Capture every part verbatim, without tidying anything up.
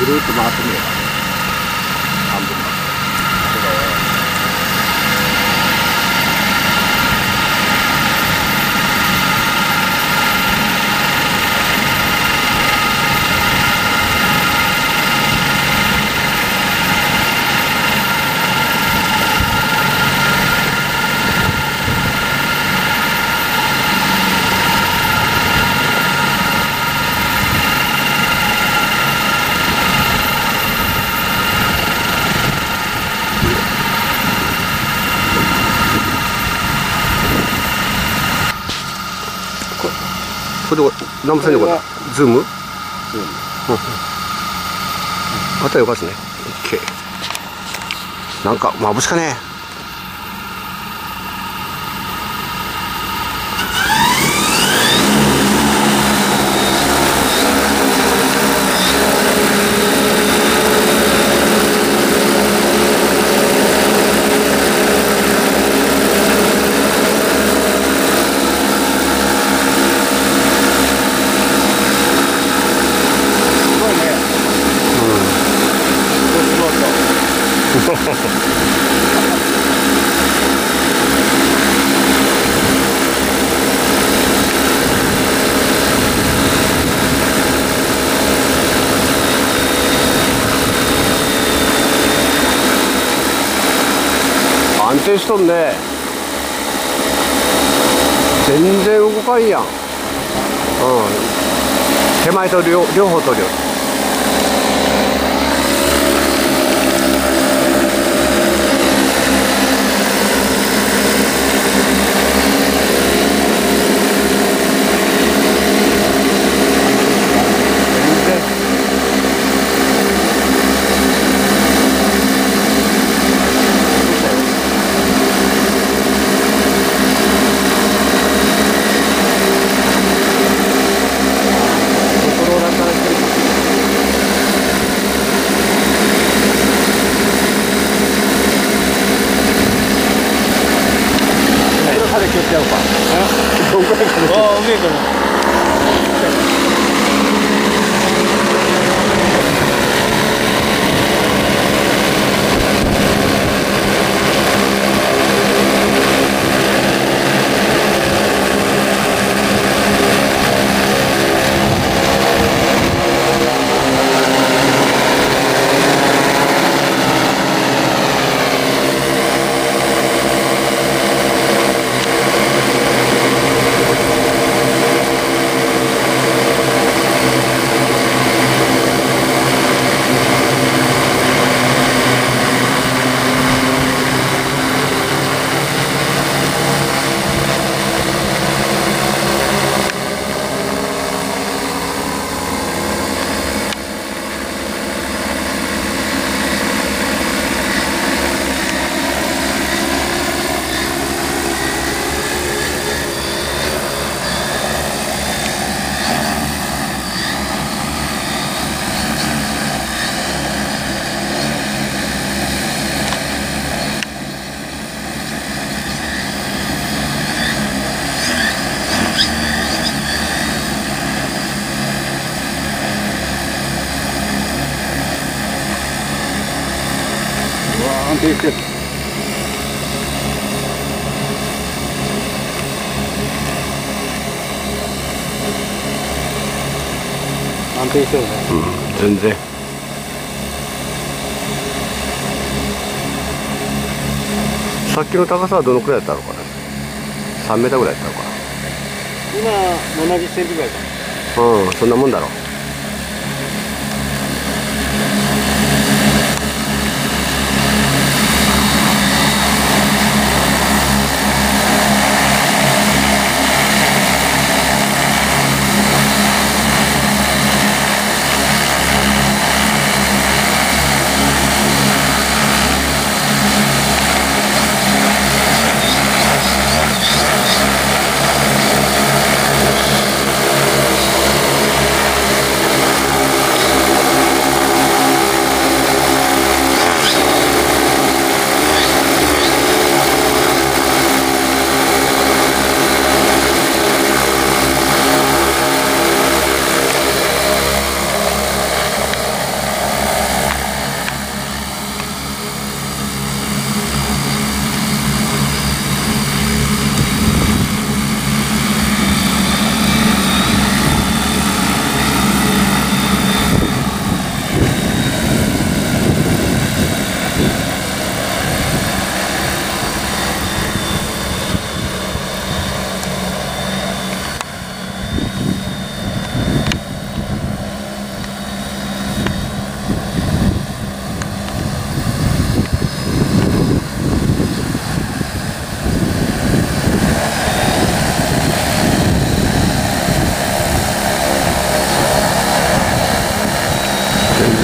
るっと回ってみれば半分まで。 これで何分線でこれズーム？ズーム。あとよかですね。オッケー。なんか眩しかね。安定しとんね。全然動かんやん。うん、手前と両両方と両ちゃうか。どんくらいかね。ああ、上から。安定してる。安定してるね。うん、全然。さっきの高さはどのくらいだったのかな。さんメーターぐらいだったのかな。今ななじゅっセンチぐらいかな。うん、そんなもんだろう。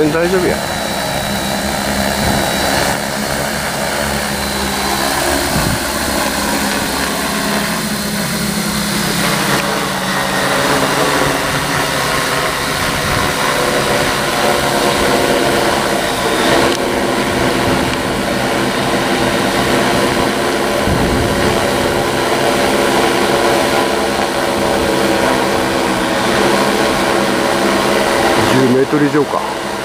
然大丈夫や。じゅうメートル以上か。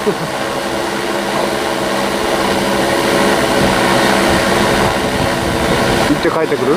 行って帰ってくる。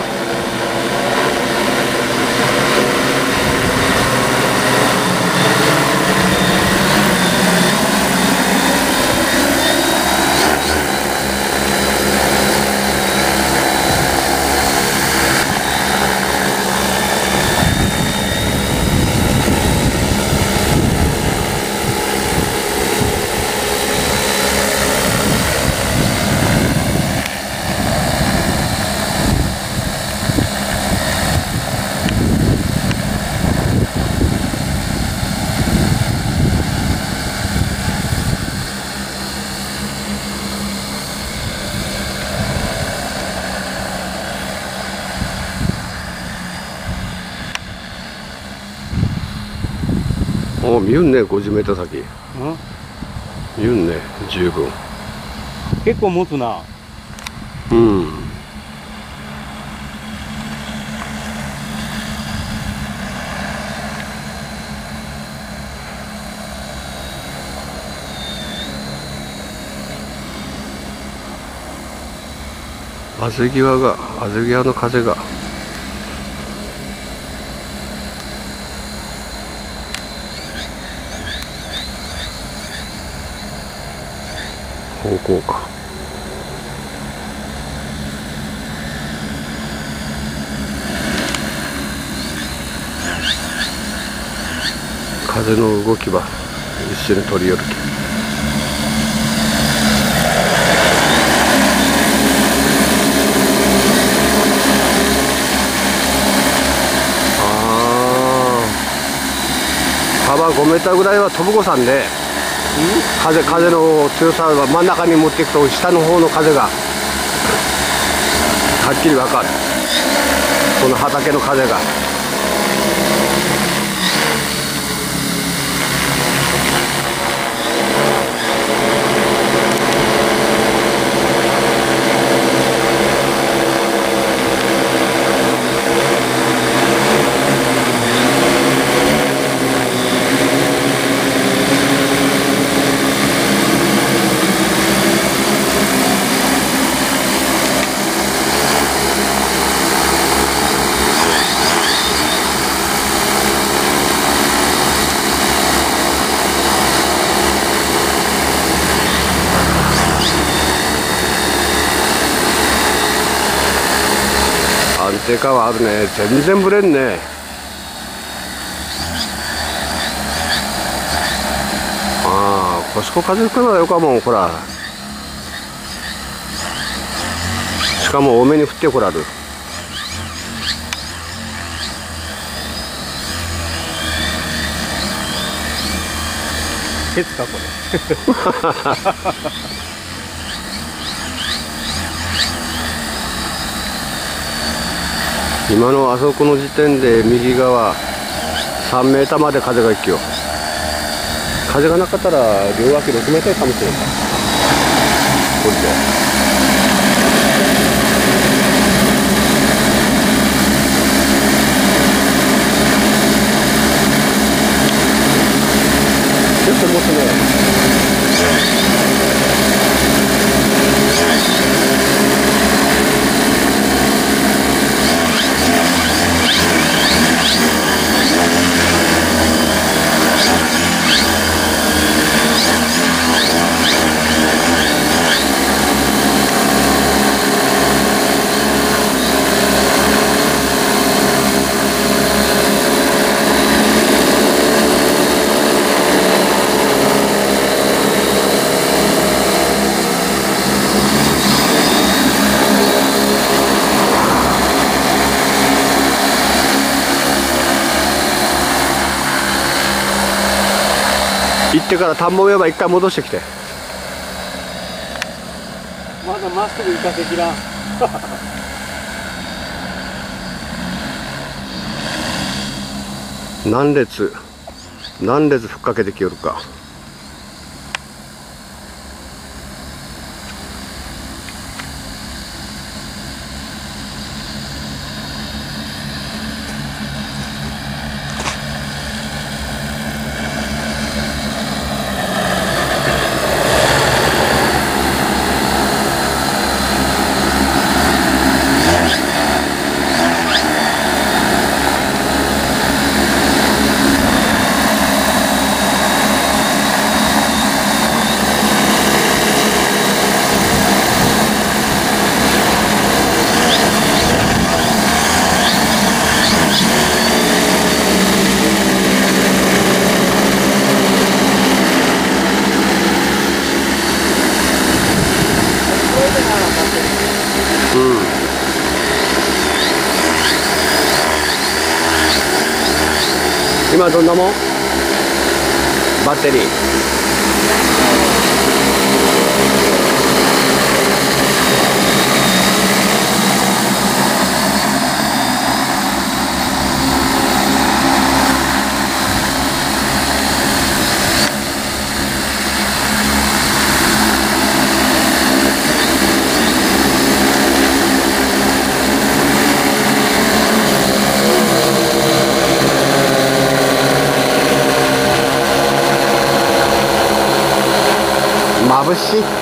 お、見るね、ごじゅうメートル先。 うん、 見るね、十分。 結構持つな。 うん。あぜ際が、あぜ際の風が。方向か。風の動きは一緒に取り寄るけ。ああ、幅ごメーターぐらいは飛ぶ子さんで、風風の強さが真ん中に持っていくと下の方の風がはっきり分かる。この畑の風が。安定感はあるね。全然ぶれんね。ああ、コシコ風吹くのがよかもん、ほら。しかも多めに降ってこられる。 ケツかこれ。 今のあそこの時点で右側さんメーターまで風が行くよ。風がなかったら両脇ろくメーターかもしれない。これで。結構持つね。 ってから田んぼ上は一回戻してきて。 まだまっすぐ行かせきらん。 何列何列ふっかけてきよるか。今どんなもん？バッテリー。眩しい。